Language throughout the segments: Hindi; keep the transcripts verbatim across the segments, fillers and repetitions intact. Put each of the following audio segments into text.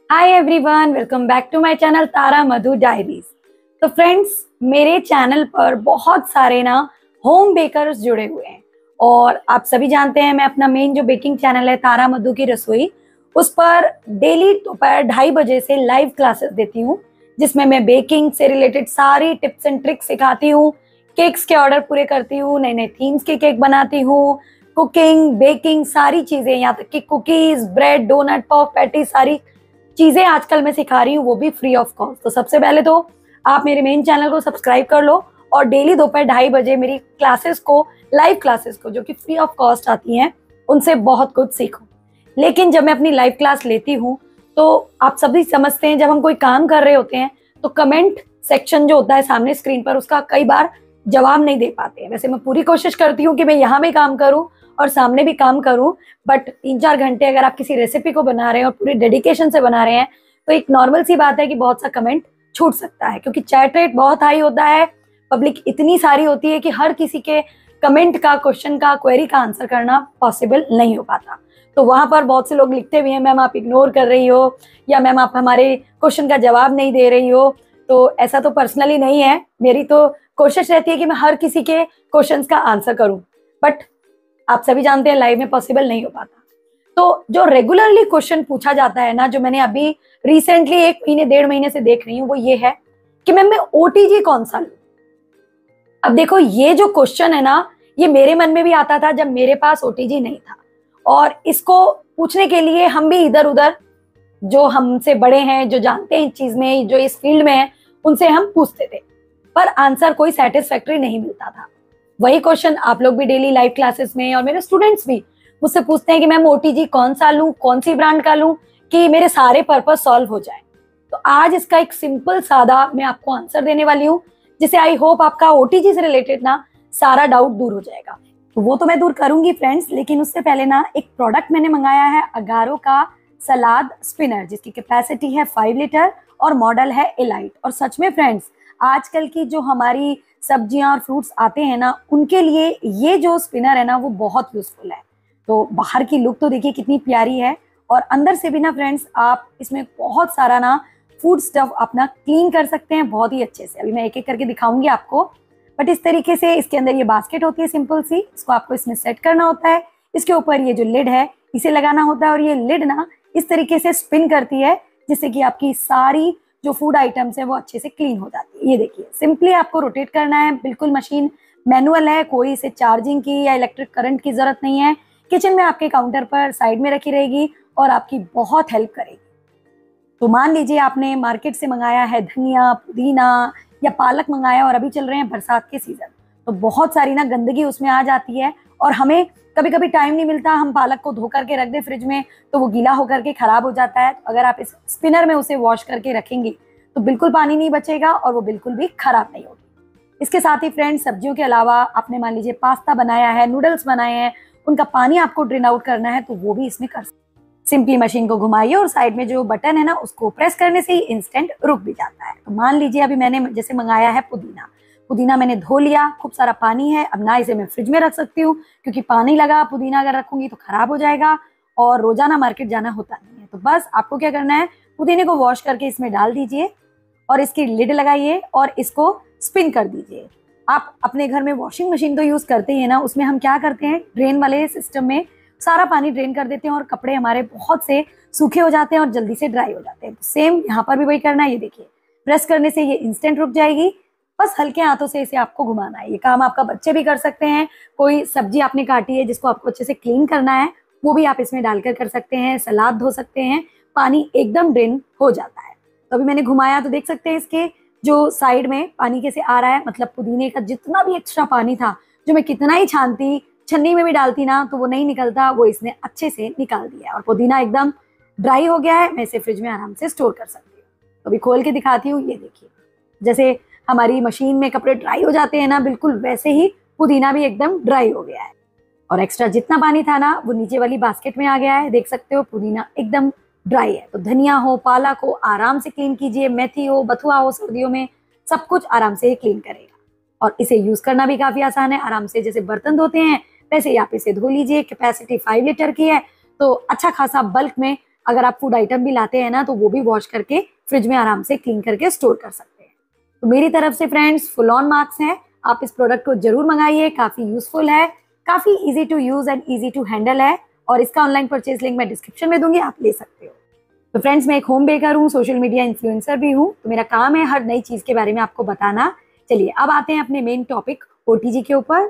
Hi everyone, welcome back to my channel Tara Madhu diaries. तो फ्रेंड्स, मेरे चैनल पर बहुत सारे ना होम बेकर्स जुड़े हुए हैं और आप सभी जानते हैं मैं अपना मेन जो बेकिंग चैनल है तारा मधु की रसोई, उस पर डेली दोपहर ढाई बजे से लाइव क्लासेस देती हूँ, जिसमें मैं बेकिंग से रिलेटेड सारी टिप्स एंड ट्रिक्स सिखाती हूँ, केक्स के ऑर्डर पूरे करती हूँ, नए नए थीम्स के केक बनाती हूँ, कुकिंग बेकिंग सारी चीजें, यहाँ तक कि cookies, bread, donut, puff, patty, सारी चीजें आजकल मैं सिखा रही हूँ, वो भी फ्री ऑफ कॉस्ट। तो सबसे पहले तो आप मेरे मेन चैनल को सब्सक्राइब कर लो और डेली दोपहर ढाई बजे मेरी क्लासेस को, लाइव क्लासेस को, जो कि फ्री ऑफ कॉस्ट आती हैं, उनसे बहुत कुछ सीखो। लेकिन जब मैं अपनी लाइव क्लास लेती हूँ तो आप सभी समझते हैं, जब हम कोई काम कर रहे होते हैं तो कमेंट सेक्शन जो होता है सामने स्क्रीन पर, उसका कई बार जवाब नहीं दे पाते हैं। वैसे मैं पूरी कोशिश करती हूँ कि मैं यहाँ भी काम करूँ और सामने भी काम करूं, बट तीन चार घंटे अगर आप किसी रेसिपी को बना रहे हैं और पूरी डेडिकेशन से बना रहे हैं तो एक नॉर्मल सी बात है कि बहुत सा कमेंट छूट सकता है, क्योंकि चैट रेट बहुत हाई होता है, पब्लिक इतनी सारी होती है कि हर किसी के कमेंट का, क्वेश्चन का, क्वेरी का आंसर करना पॉसिबल नहीं हो पाता। तो वहां पर बहुत से लोग लिखते भी हैं, मैम आप इग्नोर कर रही हो, या मैम आप हमारे क्वेश्चन का जवाब नहीं दे रही हो। तो ऐसा तो पर्सनली नहीं है, मेरी तो कोशिश रहती है कि मैं हर किसी के क्वेश्चन का आंसर करूं, बट आप सभी जानते हैं लाइव में पॉसिबल नहीं हो पाता। तो जो रेगुलरली क्वेश्चन पूछा जाता है ना, जो मैंने अभी रिसेंटली एक महीने डेढ़ महीने से देख रही हूँ, वो ये है कि मैम मैं ओटीजी कौन सा लूं। अब देखो, ये जो क्वेश्चन है ना, ये मेरे मन में भी आता था जब मेरे पास ओटीजी नहीं था, और इसको पूछने के लिए हम भी इधर उधर जो हमसे बड़े हैं, जो जानते हैं इस चीज में, जो इस फील्ड में है, उनसे हम पूछते थे, पर आंसर कोई सेटिस्फैक्टरी नहीं मिलता था। वही क्वेश्चन आप लोग भी डेली लाइव क्लासेस में, और मेरे स्टूडेंट्स भी मुझसे पूछते हैं कि मैम ओटीजी कौन सा लूं, कौन सी ब्रांड का लूं कि मेरे सारे पर्पस सॉल्व हो जाए। तो आज इसका एक सिंपल सादा मैं आपको आंसर देने वाली हूं, जिसे आई होप आपका ओटीजी से रिलेटेड ना सारा डाउट दूर हो जाएगा। तो वो तो मैं दूर करूंगी फ्रेंड्स, लेकिन उससे पहले ना एक प्रोडक्ट मैंने मंगाया है, अगारो का सलाद स्पिनर, जिसकी कैपेसिटी है फाइव लीटर और मॉडल है एलाइट। और सच में फ्रेंड्स, आजकल की जो हमारी सब्जियां और फ्रूट्स आते हैं ना, उनके लिए ये जो स्पिनर है ना, वो बहुत यूजफुल है। तो बाहर की लुक तो देखिए कितनी प्यारी है, और अंदर से भी ना फ्रेंड्स, आप इसमें बहुत सारा ना फूड स्टफ अपना क्लीन कर सकते हैं बहुत ही अच्छे से। अभी मैं एक एक करके दिखाऊंगी आपको, बट इस तरीके से इसके अंदर ये बास्केट होती है सिंपल सी, इसको आपको इसमें सेट करना होता है। इसके ऊपर ये जो लिड है इसे लगाना होता है, और ये लिड ना इस तरीके से स्पिन करती है, जिससे कि आपकी सारी जो फूड आइटम्स है वो अच्छे से क्लीन हो जाती है। ये देखिए, सिंपली आपको रोटेट करना है, बिल्कुल मशीन मैनुअल है, कोई इसे चार्जिंग की या इलेक्ट्रिक करंट की जरूरत नहीं है। किचन में आपके काउंटर पर साइड में रखी रहेगी और आपकी बहुत हेल्प करेगी। तो मान लीजिए आपने मार्केट से मंगाया है धनिया, पुदीना या पालक मंगाया, और अभी चल रहे हैं बरसात के सीजन, तो बहुत सारी ना गंदगी उसमें आ जाती है, और हमें कभी कभी टाइम नहीं मिलता, हम पालक को धो करके रख दे फ्रिज में तो वो गीला होकर के खराब हो जाता है। तो अगर आप इस स्पिनर में उसे वॉश करके रखेंगे तो बिल्कुल पानी नहीं बचेगा और वो बिल्कुल भी खराब नहीं होगी। इसके साथ ही फ्रेंड्स, सब्जियों के अलावा आपने मान लीजिए पास्ता बनाया है, नूडल्स बनाए हैं, उनका पानी आपको ड्रेन आउट करना है, तो वो भी इसमें कर सकते। सिंपली मशीन को घुमाइए और साइड में जो बटन है ना, उसको प्रेस करने से ही इंस्टेंट रुक भी जाता है। तो मान लीजिए अभी मैंने जैसे मंगाया है पुदीना, पुदीना मैंने धो लिया, खूब सारा पानी है। अब ना इसे मैं फ्रिज में रख सकती हूँ, क्योंकि पानी लगा पुदीना अगर रखूंगी तो खराब हो जाएगा, और रोजाना मार्केट जाना होता नहीं है। तो बस आपको क्या करना है, पुदीने को वॉश करके इसमें डाल दीजिए और इसकी लिड लगाइए और इसको स्पिन कर दीजिए। आप अपने घर में वॉशिंग मशीन तो यूज करते ही है ना, उसमें हम क्या करते हैं, ड्रेन वाले सिस्टम में सारा पानी ड्रेन कर देते हैं और कपड़े हमारे बहुत से सूखे हो जाते हैं और जल्दी से ड्राई हो जाते हैं। तो सेम यहाँ पर भी वही करना है। ये देखिए, प्रेस करने से ये इंस्टेंट रुक जाएगी, बस हल्के हाथों से इसे आपको घुमाना है। ये काम आपका बच्चे भी कर सकते हैं। कोई सब्जी आपने काटी है जिसको आपको अच्छे से क्लीन करना है, वो भी आप इसमें डालकर कर सकते हैं। सलाद धो सकते हैं, पानी एकदम ड्रेन हो जाता है। तो अभी मैंने घुमाया तो देख सकते हैं इसके जो साइड में पानी कैसे आ रहा है, मतलब पुदीने का जितना भी एक्स्ट्रा पानी था, जो मैं कितना ही छानती, छन्नी में भी डालती ना, तो वो नहीं निकलता, वो इसने अच्छे से निकाल दिया और पुदीना एकदम ड्राई हो गया है। मैं इसे फ्रिज में आराम से स्टोर कर सकती हूँ। तो अभी खोल के दिखाती हूँ। ये देखिए, जैसे हमारी मशीन में कपड़े ड्राई हो जाते हैं ना, बिल्कुल वैसे ही पुदीना भी एकदम ड्राई हो गया है, और एक्स्ट्रा जितना पानी था ना, वो नीचे वाली बास्केट में आ गया है। देख सकते हो, पुदीना एकदम ड्राई है। तो धनिया हो, पालक हो, आराम से क्लीन कीजिए। मेथी हो, बथुआ हो, सर्दियों में सब कुछ आराम से क्लीन करेगा, और इसे यूज करना भी काफी आसान है। आराम से जैसे बर्तन धोते हैं वैसे ही आप इसे धो लीजिए। कैपेसिटी फाइव लीटर की है, तो अच्छा खासा बल्क में अगर आप फूड आइटम भी लाते हैं ना तो वो भी वॉश करके फ्रिज में आराम से क्लीन करके स्टोर कर सकते हैं। तो मेरी तरफ से फ्रेंड्स फुल ऑन मार्क्स हैं, आप इस प्रोडक्ट को जरूर मंगाइए, काफी यूजफुल है, काफी easy to use and easy to handle है, और इसका ऑनलाइन परचेज लिंक मैं डिस्क्रिप्शन में दूंगी, आप ले सकते हो। तो फ्रेंड्स मैं एक होम बेकर हूँ, सोशल मीडिया इन्फ्लुएंसर भी हूँ, तो मेरा काम है हर नई चीज के बारे में आपको बताना। चलिए अब आते हैं अपने मेन टॉपिक ओटीजी के ऊपर।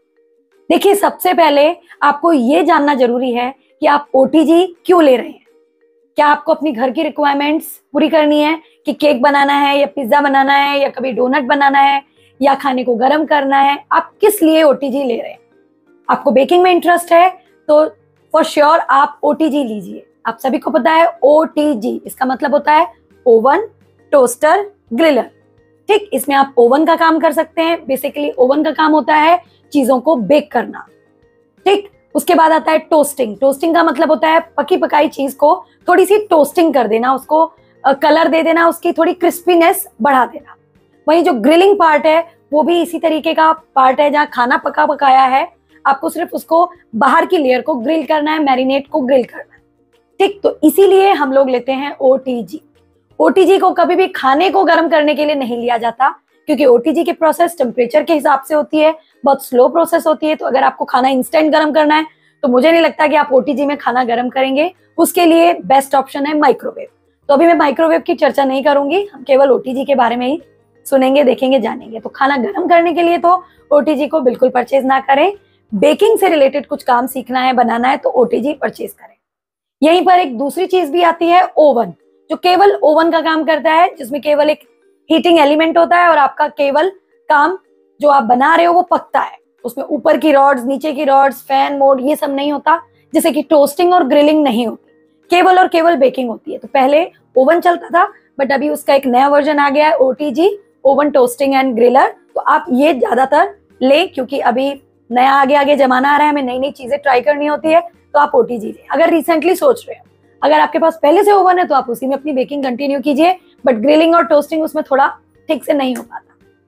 देखिए सबसे पहले आपको ये जानना जरूरी है कि आप ओटीजी क्यों ले रहे हैं। क्या आपको अपनी घर की रिक्वायरमेंट्स पूरी करनी है कि केक बनाना है या पिज्जा बनाना है या कभी डोनट बनाना है या खाने को गर्म करना है, आप किस लिए ओटीजी ले रहे हैं। आपको बेकिंग में इंटरेस्ट है तो फॉर श्योर आप ओटीजी लीजिए। आप सभी को पता है ओटीजी इसका मतलब होता है ओवन, टोस्टर, ग्रिलर। ठीक, इसमें आप ओवन का काम कर सकते हैं। बेसिकली ओवन का काम होता है चीजों को बेक करना। ठीक, उसके बाद आता है टोस्टिंग। टोस्टिंग का मतलब होता है पकी पकाई चीज को थोड़ी सी टोस्टिंग कर देना, उसको कलर दे देना, उसकी थोड़ी क्रिस्पीनेस बढ़ा देना। वहीं जो ग्रिलिंग पार्ट है वो भी इसी तरीके का पार्ट है, जहाँ खाना पका पकाया है, आपको सिर्फ उसको बाहर की लेयर को ग्रिल करना है, मैरिनेट को ग्रिल करना है। ठीक, तो इसीलिए हम लोग लेते हैं ओटीजी। ओटीजी को कभी भी खाने को गर्म करने के लिए नहीं लिया जाता, क्योंकि ओटीजी की प्रोसेस टेम्परेचर के हिसाब से होती है, बहुत स्लो प्रोसेस होती है। तो अगर आपको खाना इंस्टेंट गर्म करना है तो मुझे नहीं लगता कि आप ओटीजी में खाना गर्म करेंगे। उसके लिए बेस्ट ऑप्शन है माइक्रोवेव। तो अभी मैं माइक्रोवेव की चर्चा नहीं करूंगी, हम केवल ओटीजी के बारे में ही सुनेंगे, देखेंगे, जानेंगे। तो खाना गर्म करने के लिए तो ओटीजी को बिल्कुल परचेज ना करें। बेकिंग से रिलेटेड कुछ काम सीखना है, बनाना है, तो ओटीजी परचेज करें। यहीं पर एक दूसरी चीज भी आती है ओवन, जो केवल ओवन का काम करता है, जिसमें केवल एक हीटिंग एलिमेंट होता है और आपका केवल काम जो आप बना रहे हो वो पकता है। उसमें ऊपर की रॉड्स, नीचे की रॉड्स, फैन मोड, ये सब नहीं होता, जैसे कि टोस्टिंग और ग्रिलिंग नहीं होती, केवल और केवल बेकिंग होती है। तो पहले ओवन चलता था, बट अभी उसका एक नया वर्जन आ गया है OTG, oven toasting and griller. तो आप ये ज्यादातर ले, क्योंकि अभी नया आगे आगे जमाना आ रहा है, हमें नई नई चीजें ट्राई करनी होती है, तो आप ओटीजी ले। अगर रिसेंटली सोच रहे हो, अगर आपके पास पहले से ओवन है तो आप उसी में अपनी बेकिंग कंटिन्यू कीजिए, बट ग्रिलिंग और टोस्टिंग उसमें थोड़ा ठीक से नहीं हो पाता।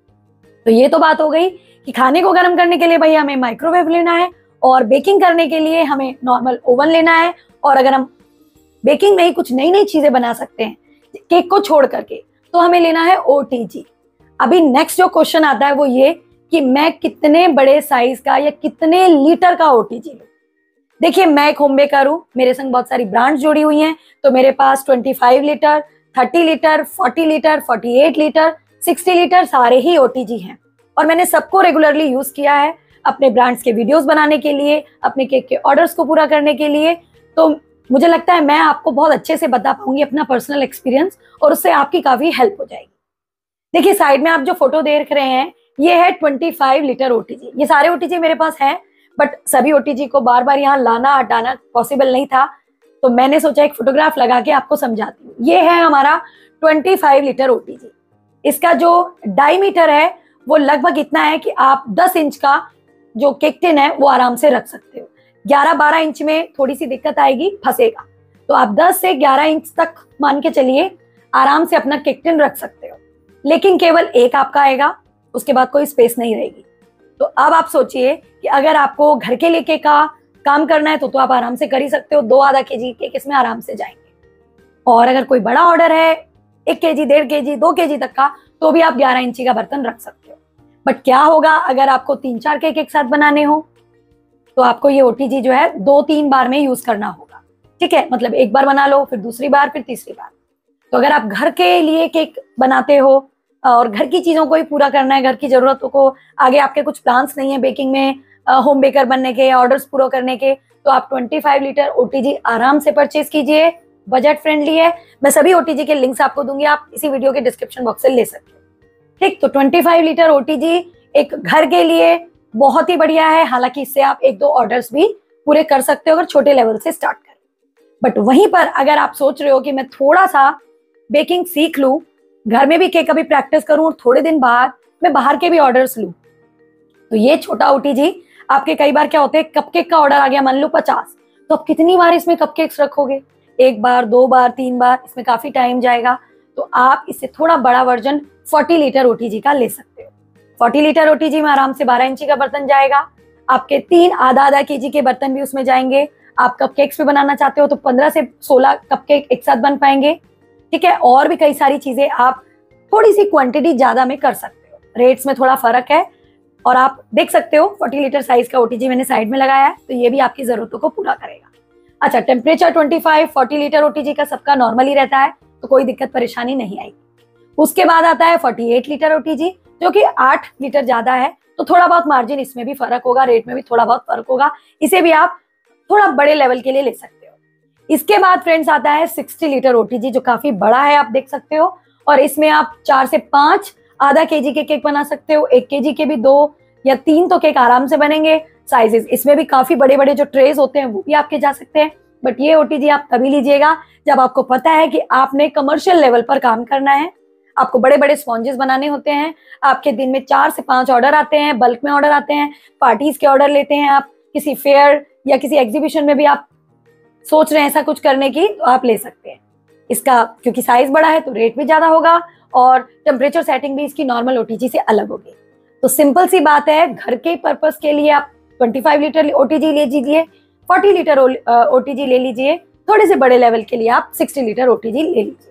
तो ये तो बात हो गई कि खाने को गर्म करने के लिए भैया हमें माइक्रोवेव लेना है, और बेकिंग करने के लिए हमें नॉर्मल ओवन लेना है। और अगर हम बेकिंग में ही कुछ नई नई चीजें बना सकते हैं केक को छोड़ करके, तो हमें लेना है ओटीजी। अभी नेक्स्ट जो क्वेश्चन आता है वो ये कि मैं कितने बड़े साइज का या कितने लीटर का ओटीजी लूं। देखिए मैं एक होम बेकर हूं, मेरे संग बहुत सारी ब्रांड्स जुड़ी हुई हैं, तो मेरे पास पच्चीस लीटर, तीस लीटर, चालीस लीटर, अड़तालीस लीटर, साठ लीटर सारे ही ओटीजी हैं। और मैंने सबको रेगुलरली यूज किया है अपने ब्रांड्स के वीडियोस बनाने के लिए, अपने केक के ऑर्डर्स को पूरा करने के लिए। तो मुझे लगता है मैं आपको बहुत अच्छे से बता पाऊंगी अपना पर्सनल एक्सपीरियंस, और उससे आपकी काफी हेल्प हो जाएगी। देखिए साइड में आप जो फोटो देख रहे हैं ये है पच्चीस लीटर ओटीजी। ये सारे ओटीजी मेरे पास हैं, बट सभी ओटीजी को बार बार यहाँ लाना हटाना पॉसिबल नहीं था, तो मैंने सोचा एक फोटोग्राफ लगा के आपको समझाती हूँ। ये है हमारा पच्चीस लीटर ओटीजी। इसका जो डायमीटर है वो लगभग इतना है कि आप दस इंच का जो केक टिन है वो आराम से रख सकते हो। ग्यारह बारह इंच में थोड़ी सी दिक्कत आएगी, फंसेगा, तो आप दस से ग्यारह इंच तक मान के चलिए आराम से अपना केक टिन रख सकते हो। लेकिन केवल एक आपका आएगा, उसके बाद कोई स्पेस नहीं रहेगी। तो अब आप सोचिए कि अगर आपको घर के लिए केक का काम करना है तो तो आप आराम से कर ही सकते हो। दो आधा के जी केक इसमें आराम से जाएंगे। और अगर कोई बड़ा ऑर्डर है एक के जी, डेढ़ के जी, दो के जी तक का, तो भी आप ग्यारह इंची का बर्तन रख सकते हो। बट क्या होगा अगर आपको तीन चार केक एक साथ बनाने हो, तो आपको ये ओटीजी जो है दो तीन बार में यूज करना होगा। ठीक है, मतलब एक बार बना लो, फिर दूसरी बार, फिर तीसरी बार। तो अगर आप घर के लिए केक बनाते हो और घर की चीजों को ही पूरा करना है, घर की जरूरतों को, आगे आपके कुछ प्लान्स नहीं है बेकिंग में, होम बेकर बनने के, ऑर्डर्स पूरा करने के, तो आप पच्चीस लीटर ओटीजी आराम से परचेज कीजिए। बजट फ्रेंडली है। मैं सभी ओटीजी के लिंक्स आपको दूंगी, आप इसी वीडियो के डिस्क्रिप्शन बॉक्स से ले सकते हो। ठीक, तो पच्चीस लीटर ओटीजी एक घर के लिए बहुत ही बढ़िया है। हालांकि इससे आप एक दो ऑर्डर्स भी पूरे कर सकते हो अगर छोटे लेवल से स्टार्ट करें। बट वहीं पर अगर आप सोच रहे हो कि मैं थोड़ा सा बेकिंग सीख लूं, घर में भी केक अभी प्रैक्टिस करूं और थोड़े दिन बाद मैं बाहर के भी ऑर्डर्स लूं, तो ये छोटा ओटीजी आपके कई बार क्या होते हैं, कपकेक का ऑर्डर आ गया मान लो पचास, तो आप कितनी बार इसमें कपकेक्स रखोगे? एक बार, दो बार, तीन बार, इसमें काफी टाइम जाएगा। तो आप इससे थोड़ा बड़ा वर्जन चालीस लीटर ओटीजी का ले सकते हो। चालीस लीटर ओटीजी में आराम से बारह इंची का बर्तन जाएगा, आपके तीन आधा आधा केजी के बर्तन भी उसमें जाएंगे, आप कप केक्स भी बनाना चाहते हो तो पंद्रह से सोलह कप केक एक साथ बन पाएंगे। ठीक है, और भी कई सारी चीजें आप थोड़ी सी क्वांटिटी ज्यादा में कर सकते हो। रेट्स में थोड़ा फर्क है और आप देख सकते हो चालीस लीटर साइज का ओटीजी मैंने साइड में लगाया है, तो ये भी आपकी जरूरतों को पूरा करेगा। अच्छा, टेम्परेचर पच्चीस चालीस लीटर ओटीजी का सबका नॉर्मली रहता है, तो कोई दिक्कत परेशानी नहीं आएगी। उसके बाद आता है अड़तालीस लीटर ओटीजी, जो कि आठ लीटर ज्यादा है, तो थोड़ा बहुत मार्जिन इसमें भी फर्क होगा, रेट में भी थोड़ा बहुत फर्क होगा। इसे भी आप थोड़ा बड़े लेवल के लिए ले सकते हो। इसके बाद फ्रेंड्स आता है साठ लीटर ओटीजी, जो काफी बड़ा है, आप देख सकते हो। और इसमें आप चार से पांच आधा केजी के केक बना सकते हो, एक केजी के भी दो या तीन तो केक आराम से बनेंगे। साइजेस इसमें भी काफी बड़े बड़े जो ट्रेज होते हैं वो भी आपके जा सकते हैं। बट ये ओटीजी आप तभी लीजिएगा जब आपको पता है कि आपने कमर्शियल लेवल पर काम करना है, आपको बड़े बड़े स्पॉन्जेस बनाने होते हैं, आपके दिन में चार से पांच ऑर्डर आते हैं, बल्क में ऑर्डर आते हैं, पार्टीज के ऑर्डर लेते हैं, आप किसी फेयर या किसी एग्जीबिशन में भी आप सोच रहे हैं ऐसा कुछ करने की, तो आप ले सकते हैं। इसका क्योंकि साइज बड़ा है तो रेट भी ज्यादा होगा और टेम्परेचर सेटिंग भी इसकी नॉर्मल ओटीजी से अलग होगी। तो सिंपल सी बात है, घर के पर्पस के लिए आप पच्चीस लीटर ओटीजी ले लीजिए, चालीस लीटर ओटीजी ले लीजिए, थोड़े से बड़े लेवल के लिए आप साठ लीटर ओटीजी ले लीजिए।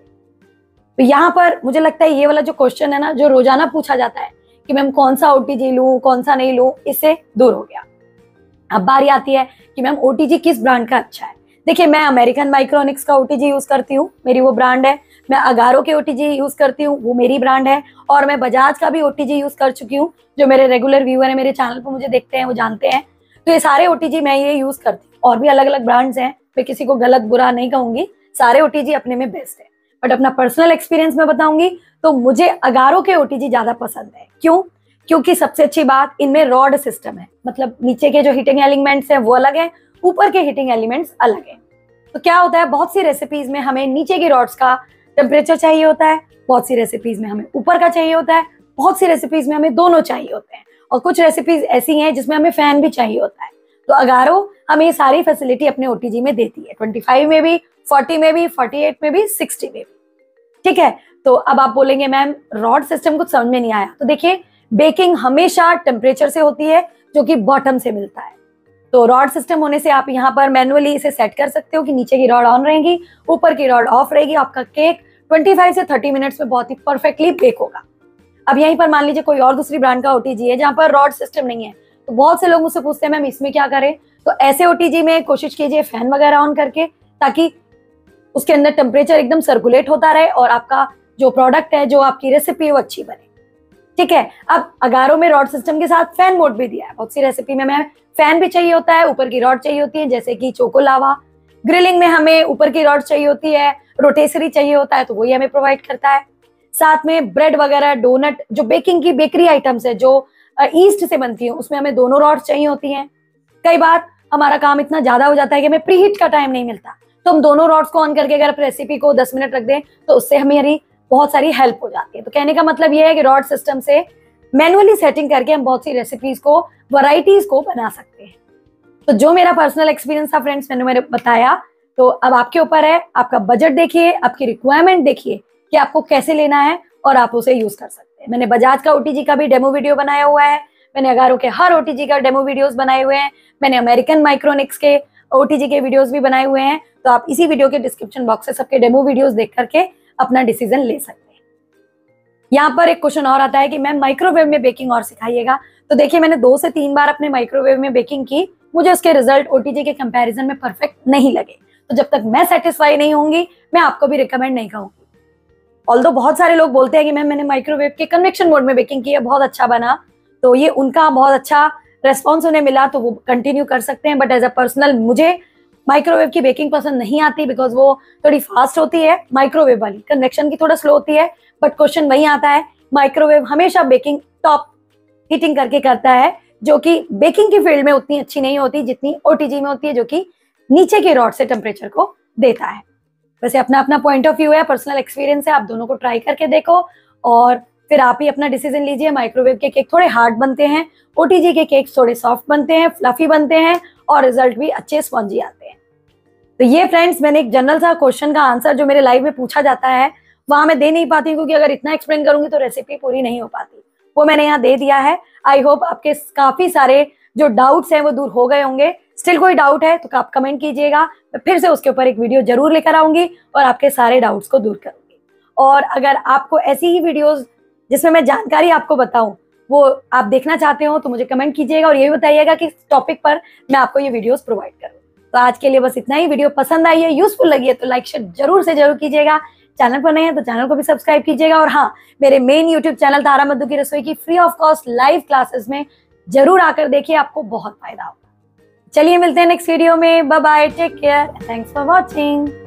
तो यहाँ पर मुझे लगता है ये वाला जो क्वेश्चन है ना, जो रोजाना पूछा जाता है कि मैम कौन सा ओटीजी लूं कौन सा नहीं लूं, इससे दूर हो गया। अब बारी आती है कि मैम ओटीजी किस ब्रांड का अच्छा है। देखिए, मैं अमेरिकन माइक्रोनिक्स का ओटीजी यूज करती हूँ, मेरी वो ब्रांड है। मैं अगारो के ओटीजी यूज करती हूँ, वो मेरी ब्रांड है। और मैं बजाज का भी ओटीजी यूज कर चुकी हूँ। जो मेरे रेगुलर व्यूअर है, मेरे चैनल पर मुझे देखते हैं, वो जानते हैं। तो ये सारे ओटीजी मैं ये यूज करती हूँ। और भी अलग अलग ब्रांड्स हैं, मैं किसी को गलत बुरा नहीं कहूंगी, सारे ओटीजी अपने में बेस्ट है। बट अपना पर्सनल एक्सपीरियंस में बताऊंगी तो मुझे अगारो के ओटीजी ज्यादा पसंद है। क्यों? क्योंकि सबसे अच्छी बात, इनमें रॉड सिस्टम है, मतलब नीचे के जो हीटिंग एलिमेंट्स हैं वो अलग है, ऊपर के हीटिंग एलिमेंट्स अलग है। तो क्या होता है, बहुत सी रेसिपीज में हमें नीचे की रॉड्स का टेम्परेचर चाहिए होता है, बहुत सी रेसिपीज में हमें ऊपर का चाहिए होता है, बहुत सी रेसिपीज में हमें दोनों चाहिए होते हैं, और कुछ रेसिपीज ऐसी हैं जिसमें हमें फैन भी चाहिए होता है। तो अगारो हमें ये सारी फैसिलिटी अपने ओटीजी में देती है, पच्चीस में भी, चालीस में भी, अड़तालीस में भी, साठ में भी। ठीक है, तो अब आप बोलेंगे मैम रॉड सिस्टम कुछ समझ में नहीं आया। तो देखिए, बेकिंग हमेशा टेम्परेचर से होती है, जो कि बॉटम से मिलता है। तो रॉड सिस्टम होने से आप यहाँ पर मैनुअली इसे सेट कर सकते हो कि नीचे की रॉड ऑन रहेगी, ऊपर की रॉड ऑफ रहेगी। आपका केक पच्चीस से तीस मिनट्स में बहुत ही परफेक्टली बेक होगा। अब यहीं पर मान लीजिए कोई और दूसरी ब्रांड का ओटीजी है जहाँ पर रॉड सिस्टम नहीं है, तो बहुत से लोग मुझसे पूछते हैं मैम इसमें क्या करें। तो ऐसे ओटीजी में कोशिश कीजिए फैन वगैरह ऑन करके, ताकि उसके अंदर टेम्परेचर एकदम सर्कुलेट होता रहे और आपका जो प्रोडक्ट है, जो आपकी रेसिपी है, वो अच्छी बने। ठीक है, अब अगारो में रॉड सिस्टम के साथ फैन मोड भी दिया है। बहुत सी रेसिपी में हमें फैन भी चाहिए होता है, ऊपर की रॉड चाहिए होती है, जैसे कि चोको लावा। ग्रिलिंग में हमें ऊपर की रॉड चाहिए होती है, रोटेसरी चाहिए होता है, तो वही हमें प्रोवाइड करता है। साथ में ब्रेड वगैरह, डोनट, जो बेकिंग की बेकरी आइटम्स है जो ईस्ट से बनती है, उसमें हमें दोनों रॉड चाहिए होती हैं। कई बार हमारा काम इतना ज्यादा हो जाता है कि हमें प्रीहीट का टाइम नहीं मिलता, तो हम दोनों रॉड्स को ऑन करके अगर रेसिपी को दस मिनट रख दें तो उससे हमारी बहुत सारी हेल्प हो जाती है। तो कहने का मतलब ये है कि रॉड सिस्टम से मैनुअली सेटिंग करके हम बहुत सी रेसिपीज को, वैरायटीज को बना सकते हैं। तो जो मेरा पर्सनल एक्सपीरियंस था फ्रेंड्स, मैंने मेरे बताया। तो अब आपके ऊपर है, आपका बजट देखिए, आपकी रिक्वायरमेंट देखिए कि आपको कैसे लेना है और आप उसे यूज कर सकते हैं। मैंने बजाज का ओटीजी का भी डेमो वीडियो बनाया हुआ है, मैंने अगारो के हर ओटीजी का डेमो वीडियोस बनाए हुए हैं, मैंने अमेरिकन माइक्रोनिक्स के ओटीजी के वीडियोस भी बनाए हुए हैं। तो आप इसी वीडियो के डिस्क्रिप्शन बॉक्स से सबके डेमो वीडियोस देख करके अपना डिसीजन ले सकते हैं। यहाँ पर एक क्वेश्चन और आता है कि मैम माइक्रोवेव में बेकिंग और सिखाइएगा। तो देखिए, मैंने दो से तीन बार अपने माइक्रोवेव में बेकिंग की, मुझे उसके रिजल्ट ओटीजी के कंपैरिजन में परफेक्ट नहीं लगे। तो जब तक मैं सेटिस्फाई नहीं होंगी, मैं आपको भी रिकमेंड नहीं करूंगी। ऑल्दो बहुत सारे लोग बोलते हैं कि मैम मैंने माइक्रोवेव के कन्वेक्शन मोड में बेकिंग की है, बहुत अच्छा बना, तो ये उनका बहुत अच्छा रेस्पॉन्स उन्हें मिला, तो वो कंटिन्यू कर सकते हैं। बट एज अ पर्सनल मुझे माइक्रोवेव की बेकिंग पसंद नहीं आती, बिकॉज वो थोड़ी फास्ट होती है माइक्रोवेव वाली, कन्वेक्शन की थोड़ा स्लो होती है। बट क्वेश्चन वही आता है, माइक्रोवेव हमेशा बेकिंग टॉप हीटिंग करके करता है, जो कि बेकिंग की फील्ड में उतनी अच्छी नहीं होती जितनी ओटीजी में होती है, जो कि नीचे के रॉड से टेम्परेचर को देता है। वैसे अपना अपना पॉइंट ऑफ व्यू है, पर्सनल एक्सपीरियंस है, आप दोनों को ट्राई करके देखो और फिर आप ही अपना डिसीजन लीजिए। माइक्रोवेव के केक थोड़े हार्ड बनते हैं, ओटीजी के केक थोड़े सॉफ्ट बनते हैं, फ्लफी बनते हैं और रिजल्ट भी अच्छे स्पॉन्जी आते हैं। तो ये फ्रेंड्स, मैंने एक जनरल सा क्वेश्चन का आंसर जो मेरे लाइव में पूछा जाता है वहां मैं दे नहीं पाती, क्योंकि अगर इतना एक्सप्लेन करूंगी तो रेसिपी पूरी नहीं हो पाती, वो मैंने यहाँ दे दिया है। आई होप आपके काफी सारे जो डाउट्स हैं वो दूर हो गए होंगे। स्टिल कोई डाउट है तो आप कमेंट कीजिएगा, मैं फिर से उसके ऊपर एक वीडियो जरूर लेकर आऊंगी और आपके सारे डाउट्स को दूर करूंगी। और अगर आपको ऐसी ही वीडियोस जिसमें मैं जानकारी आपको बताऊं वो आप देखना चाहते हो तो मुझे कमेंट कीजिएगा और ये भी बताइएगा कि टॉपिक पर मैं आपको ये वीडियोस प्रोवाइड करूँ। तो आज के लिए बस इतना ही। वीडियो पसंद आई है, यूजफुल लगी है तो लाइक शेयर जरूर से जरूर कीजिएगा। चैनल पर नए हैं तो चैनल को भी सब्सक्राइब कीजिएगा। और हाँ, मेरे main YouTube channel Tara Madhu की रसोई की free of cost live classes में जरूर आकर देखिए, आपको बहुत फायदा होगा। चलिए मिलते हैं नेक्स्ट वीडियो में। Bye bye, take care, thanks for watching.